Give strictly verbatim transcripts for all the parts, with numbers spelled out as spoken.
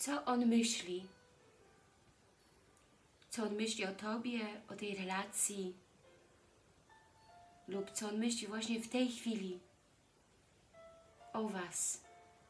co on myśli. Co on myśli o Tobie, o tej relacji, lub co on myśli właśnie w tej chwili o Was.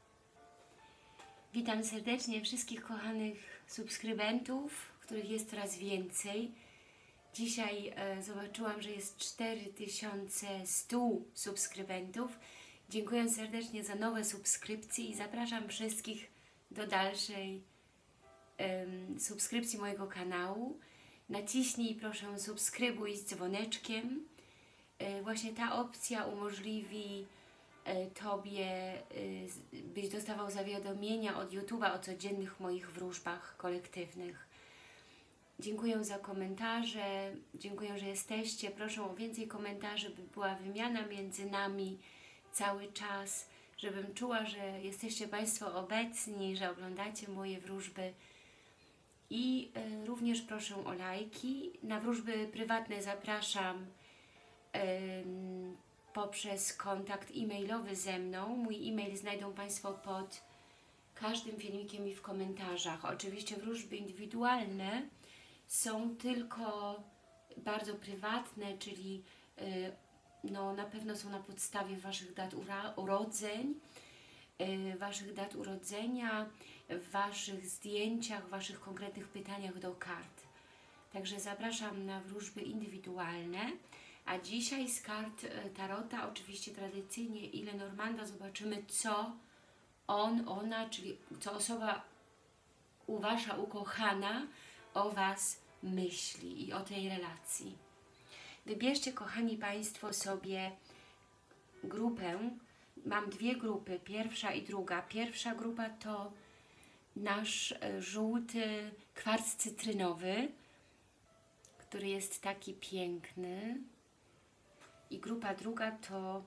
Witam serdecznie wszystkich kochanych subskrybentów, których jest coraz więcej. Dzisiaj e, zobaczyłam, że jest cztery tysiące sto subskrybentów. Dziękuję serdecznie za nowe subskrypcje i zapraszam wszystkich do dalszej um, subskrypcji mojego kanału. Naciśnij proszę subskrybuj z dzwoneczkiem. E, właśnie ta opcja umożliwi e, Tobie, e, byś dostawał zawiadomienia od YouTube'a o codziennych moich wróżbach kolektywnych. Dziękuję za komentarze, dziękuję, że jesteście. Proszę o więcej komentarzy, by była wymiana między nami cały czas, żebym czuła, że jesteście Państwo obecni, że oglądacie moje wróżby. I y, również proszę o lajki. Na wróżby prywatne zapraszam y, poprzez kontakt e-mailowy ze mną. Mój e-mail znajdą Państwo pod każdym filmikiem i w komentarzach. Oczywiście wróżby indywidualne są tylko bardzo prywatne, czyli y, no, na pewno są na podstawie Waszych dat urodzeń, y, Waszych dat urodzenia, Waszych zdjęciach, Waszych konkretnych pytaniach do kart. Także zapraszam na wróżby indywidualne. A dzisiaj z kart y, Tarota, oczywiście tradycyjnie i Lenormanda, zobaczymy, co on, ona, czyli co osoba u Wasza ukochana o Was myśli i o tej relacji. Wybierzcie, kochani Państwo, sobie grupę. Mam dwie grupy, pierwsza i druga. Pierwsza grupa to nasz żółty kwarc cytrynowy, który jest taki piękny. I grupa druga to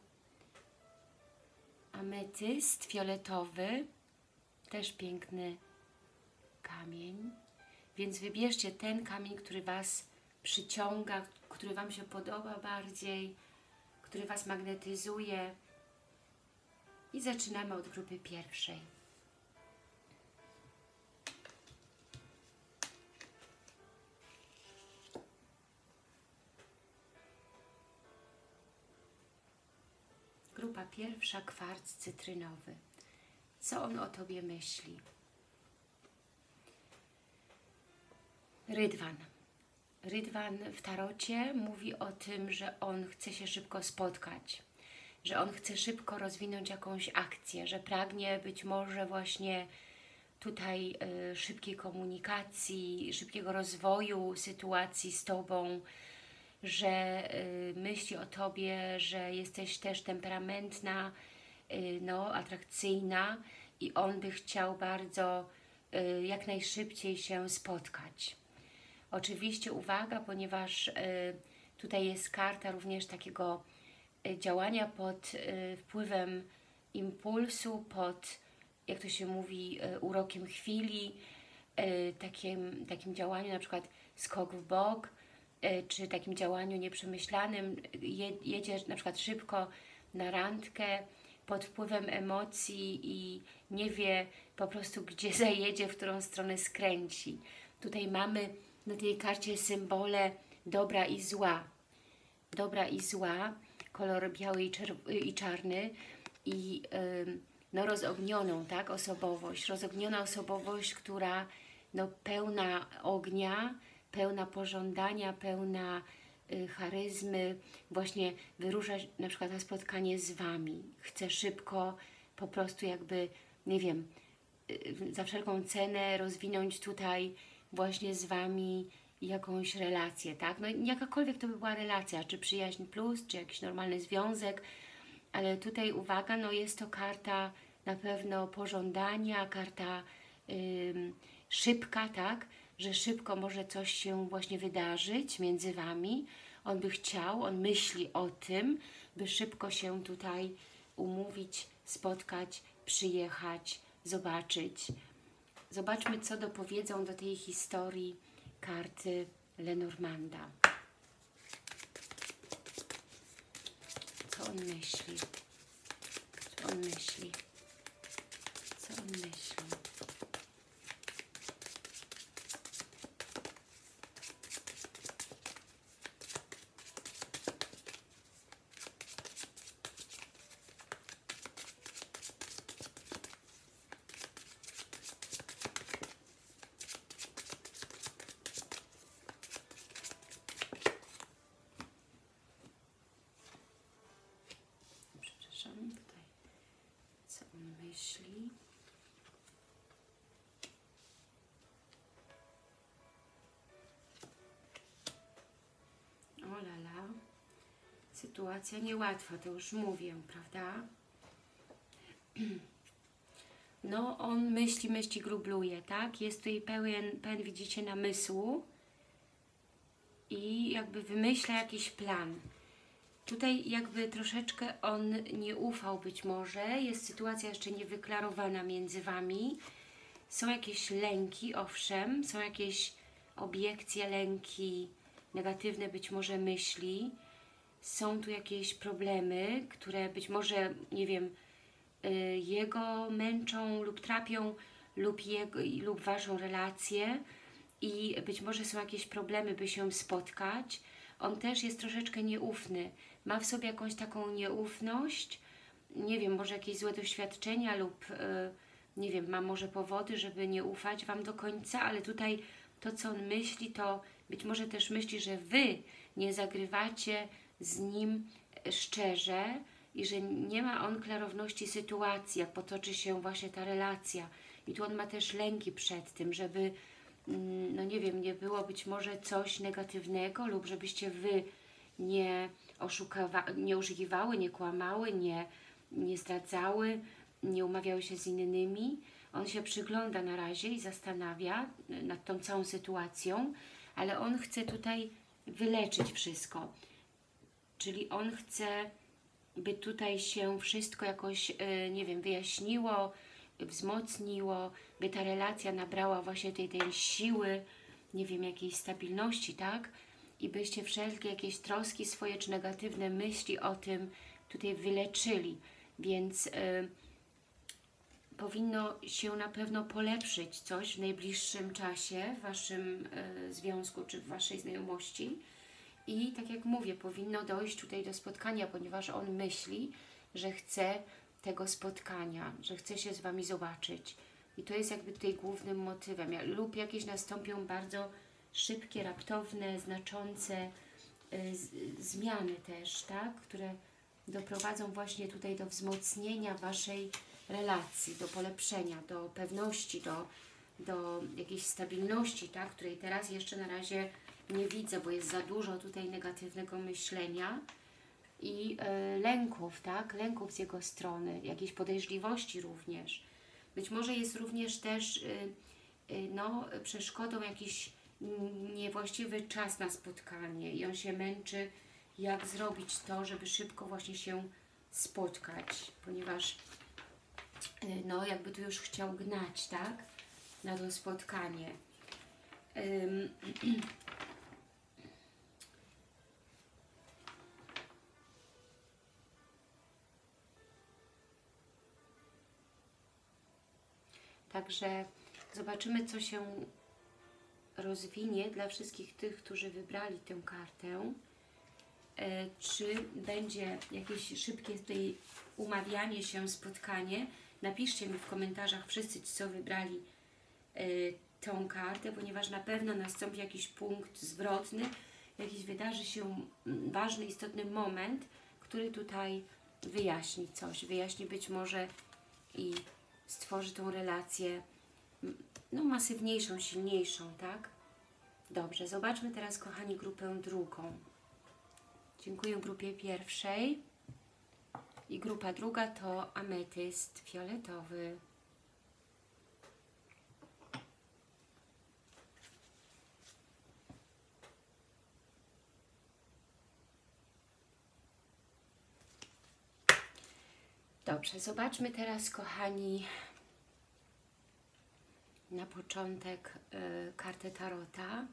ametyst fioletowy, też piękny kamień. Więc wybierzcie ten kamień, który Was przyciąga, który Wam się podoba bardziej, który Was magnetyzuje. I zaczynamy od grupy pierwszej. Grupa pierwsza, kwarc cytrynowy. Co on o Tobie myśli? Rydwan. Rydwan w tarocie mówi o tym, że on chce się szybko spotkać, że on chce szybko rozwinąć jakąś akcję, że pragnie być może właśnie tutaj y, szybkiej komunikacji, szybkiego rozwoju sytuacji z Tobą, że y, myśli o Tobie, że jesteś też temperamentna, y, no, atrakcyjna i on by chciał bardzo y, jak najszybciej się spotkać. Oczywiście uwaga, ponieważ y, tutaj jest karta również takiego y, działania pod y, wpływem impulsu, pod, jak to się mówi, y, urokiem chwili, y, takim, takim działaniu, na przykład skok w bok, y, czy takim działaniu nieprzemyślanym, je, jedzie na przykład szybko na randkę pod wpływem emocji i nie wie po prostu, gdzie zajedzie, w którą stronę skręci. Tutaj mamy na tej karcie symbole dobra i zła. Dobra i zła, kolor biały i, i czarny i yy, no, rozognioną, tak, osobowość. Rozogniona osobowość, która no, pełna ognia, pełna pożądania, pełna yy, charyzmy, właśnie wyrusza na przykład na spotkanie z Wami. Chce szybko po prostu jakby, nie wiem, yy, za wszelką cenę rozwinąć tutaj właśnie z Wami jakąś relację, tak? No jakakolwiek to by była relacja, czy przyjaźń plus, czy jakiś normalny związek, ale tutaj uwaga, no jest to karta na pewno pożądania, karta ym, szybka, tak? Że szybko może coś się właśnie wydarzyć między Wami. On by chciał, on myśli o tym, by szybko się tutaj umówić, spotkać, przyjechać, zobaczyć. Zobaczmy, co dopowiedzą do tej historii karty Lenormanda. Co on myśli? Co on myśli? Co on myśli? ulala. Sytuacja niełatwa, to już mówię, prawda? No, on myśli, myśli, grubluje, tak? Jest tutaj pełen, pełen, widzicie, namysłu i jakby wymyśla jakiś plan. Tutaj jakby troszeczkę on nie ufał być może, jest sytuacja jeszcze niewyklarowana między Wami. Są jakieś lęki, owszem, są jakieś obiekcje, lęki, negatywne być może myśli. Są tu jakieś problemy, które być może, nie wiem, jego męczą lub trapią lub, jego, lub Waszą relację i być może są jakieś problemy, by się spotkać. On też jest troszeczkę nieufny, ma w sobie jakąś taką nieufność, nie wiem, może jakieś złe doświadczenia lub nie wiem, ma może powody, żeby nie ufać Wam do końca, ale tutaj to, co on myśli, to być może też myśli, że Wy nie zagrywacie z nim szczerze i że nie ma on klarowności sytuacji, jak potoczy się właśnie ta relacja. I tu on ma też lęki przed tym, żeby, no nie wiem, nie było być może coś negatywnego lub żebyście Wy nie, nie oszukiwały, nie kłamały, nie, nie zdradzały, nie umawiały się z innymi. On się przygląda na razie i zastanawia nad tą całą sytuacją, ale on chce tutaj wyleczyć wszystko. Czyli on chce, by tutaj się wszystko jakoś, nie wiem, wyjaśniło, wzmocniło, by ta relacja nabrała właśnie tej, tej siły, nie wiem, jakiejś stabilności, tak? I byście wszelkie jakieś troski swoje, czy negatywne myśli o tym tutaj wyleczyli. Więc y, powinno się na pewno polepszyć coś w najbliższym czasie w Waszym y, związku, czy w Waszej znajomości. I tak jak mówię, powinno dojść tutaj do spotkania, ponieważ on myśli, że chce tego spotkania, że chce się z Wami zobaczyć. I to jest jakby tutaj głównym motywem. Lub jakieś nastąpią bardzo szybkie, raptowne, znaczące y, z, zmiany też, tak? Które doprowadzą właśnie tutaj do wzmocnienia Waszej relacji, do polepszenia, do pewności, do, do jakiejś stabilności, tak? Której teraz jeszcze na razie nie widzę, bo jest za dużo tutaj negatywnego myślenia i y, lęków, tak? Lęków z jego strony, jakiejś podejrzliwości również. Być może jest również też y, y, no, przeszkodą jakiś niewłaściwy czas na spotkanie i on się męczy, jak zrobić to, żeby szybko właśnie się spotkać, ponieważ y, no, jakby tu już chciał gnać, tak? Na to spotkanie. Ym, Także zobaczymy, co się rozwinie dla wszystkich tych, którzy wybrali tę kartę. E, czy będzie jakieś szybkie tutaj umawianie się, spotkanie? Napiszcie mi w komentarzach wszyscy, co wybrali e, tą kartę, ponieważ na pewno nastąpi jakiś punkt zwrotny, jakiś wydarzy się ważny, istotny moment, który tutaj wyjaśni coś, wyjaśni być może i stworzy tą relację no, masywniejszą, silniejszą, tak? Dobrze, zobaczmy teraz, kochani, grupę drugą. Dziękuję grupie pierwszej. I grupa druga to ametyst fioletowy. Dobrze, zobaczmy teraz, kochani, na początek y, kartę Tarota.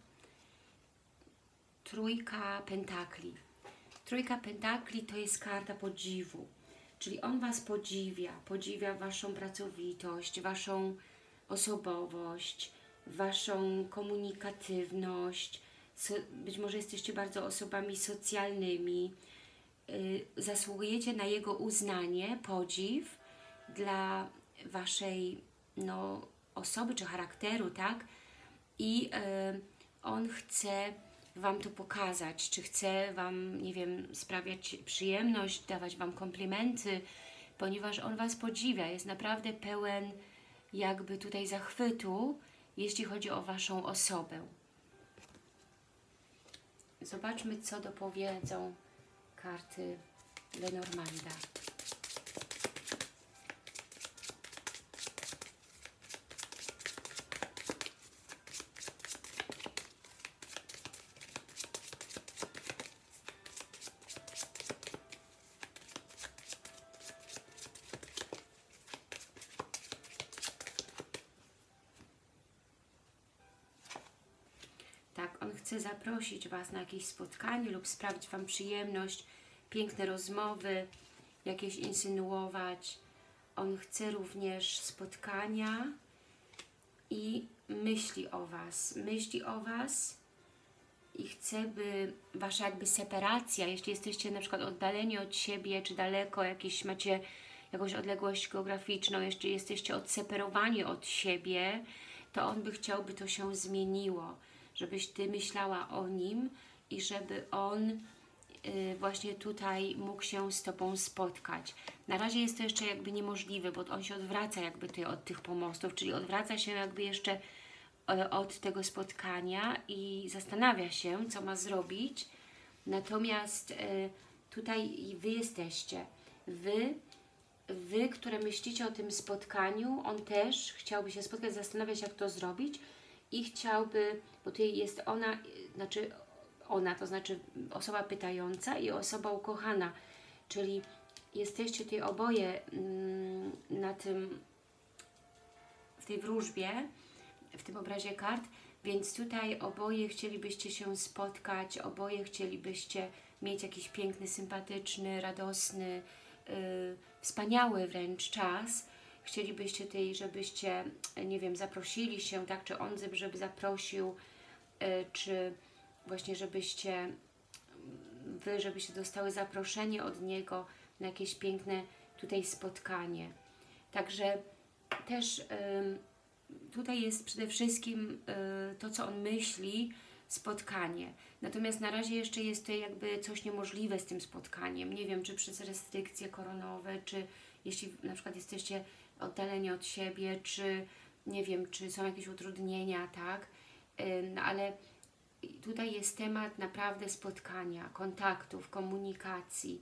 Trójka Pentakli. Trójka Pentakli to jest karta podziwu, czyli on Was podziwia, podziwia Waszą pracowitość, Waszą osobowość, Waszą komunikatywność. So, być może jesteście bardzo osobami socjalnymi, y, zasługujecie na jego uznanie, podziw dla Waszej no, osoby czy charakteru, tak? I y, on chce Wam to pokazać, czy chce Wam, nie wiem, sprawiać przyjemność, dawać Wam komplementy, ponieważ on Was podziwia, jest naprawdę pełen jakby tutaj zachwytu, jeśli chodzi o Waszą osobę. Zobaczmy, co dopowiedzą karty Lenormanda. Tak, on chce zaprosić Was na jakieś spotkanie lub sprawić Wam przyjemność, piękne rozmowy, jakieś insynuować. On chce również spotkania i myśli o Was. Myśli o Was i chce, by Wasza jakby separacja, jeśli jesteście na przykład oddaleni od siebie, czy daleko, jakieś macie jakąś odległość geograficzną, jeśli jesteście odseparowani od siebie, to on by chciał, by to się zmieniło, żebyś Ty myślała o nim i żeby on y, właśnie tutaj mógł się z Tobą spotkać. Na razie jest to jeszcze jakby niemożliwe, bo on się odwraca jakby tutaj od tych pomostów, czyli odwraca się jakby jeszcze y, od tego spotkania i zastanawia się, co ma zrobić. Natomiast y, tutaj Wy jesteście. Wy, Wy, które myślicie o tym spotkaniu, on też chciałby się spotkać, zastanawiać, jak to zrobić i chciałby, bo tutaj jest ona, znaczy ona, to znaczy osoba pytająca i osoba ukochana, czyli jesteście tutaj oboje mm, na tym, w tej wróżbie, w tym obrazie kart, więc tutaj oboje chcielibyście się spotkać, oboje chcielibyście mieć jakiś piękny, sympatyczny, radosny, yy, wspaniały wręcz czas. Chcielibyście tutaj, żebyście, nie wiem, zaprosili się, tak, czy on, żeby zaprosił, yy, czy właśnie żebyście, Wy, żebyście dostały zaproszenie od niego na jakieś piękne tutaj spotkanie. Także też yy, tutaj jest przede wszystkim yy, to, co on myśli, spotkanie. Natomiast na razie jeszcze jest to jakby coś niemożliwe z tym spotkaniem. Nie wiem, czy przez restrykcje koronowe, czy jeśli na przykład jesteście oddaleni od siebie, czy nie wiem, czy są jakieś utrudnienia, tak? Yy, no ale tutaj jest temat naprawdę spotkania, kontaktów, komunikacji,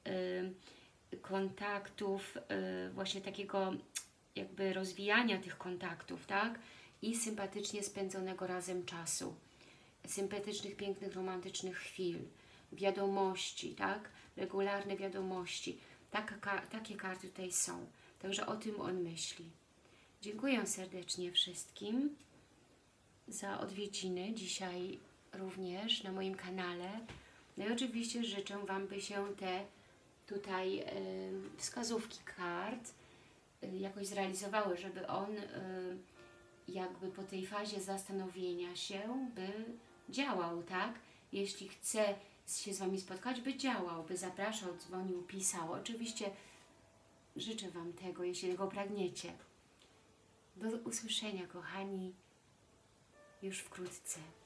yy, kontaktów, yy, właśnie takiego jakby rozwijania tych kontaktów, tak? I sympatycznie spędzonego razem czasu. Sympatycznych, pięknych, romantycznych chwil, wiadomości, tak? Regularne wiadomości. Taka, takie karty tutaj są. Także o tym on myśli. Dziękuję serdecznie wszystkim za odwiedziny dzisiaj również na moim kanale. No i oczywiście życzę Wam, by się te tutaj y, wskazówki kart y, jakoś zrealizowały, żeby on y, jakby po tej fazie zastanowienia się, by działał, tak? Jeśli chce się z Wami spotkać, by działał, by zapraszał, dzwonił, pisał. Oczywiście życzę Wam tego, jeśli tego pragniecie. Do usłyszenia, kochani, już wkrótce.